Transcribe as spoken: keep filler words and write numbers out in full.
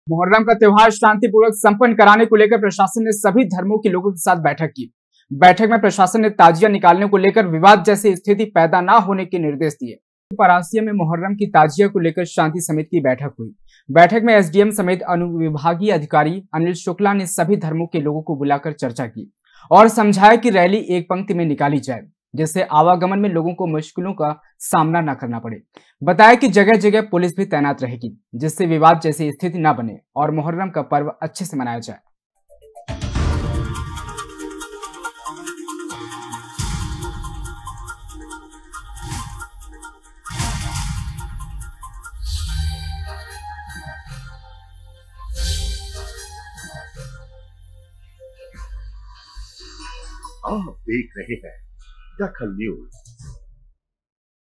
मुहर्रम का त्योहार शांतिपूर्वक संपन्न कराने को लेकर प्रशासन ने सभी धर्मों के लोगों के साथ बैठक की। बैठक में प्रशासन ने ताजिया निकालने को लेकर विवाद जैसी स्थिति पैदा न होने के निर्देश दिए। परासिया में मुहर्रम की ताजिया को लेकर शांति समिति की बैठक हुई। बैठक में एसडीएम समेत अनुविभागीय अधिकारी अनिल शुक्ला ने सभी धर्मों के लोगों को बुलाकर चर्चा की और समझाया कि रैली एक पंक्ति में निकाली जाए, जिससे आवागमन में लोगों को मुश्किलों का सामना न करना पड़े। बताया कि जगह जगह पुलिस भी तैनात रहेगी, जिससे विवाद जैसी स्थिति न बने और मुहर्रम का पर्व अच्छे से मनाया जाए। आप देख रहे हैं दखल न्यूज।